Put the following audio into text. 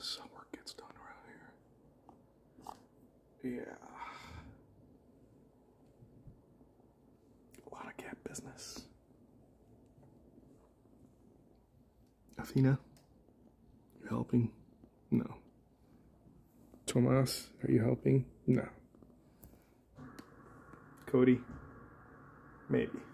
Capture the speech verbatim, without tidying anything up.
this work gets done around here. Yeah. A lot of cat business. Athena, you helping? No. Tomas, are you helping? No. Cody, maybe.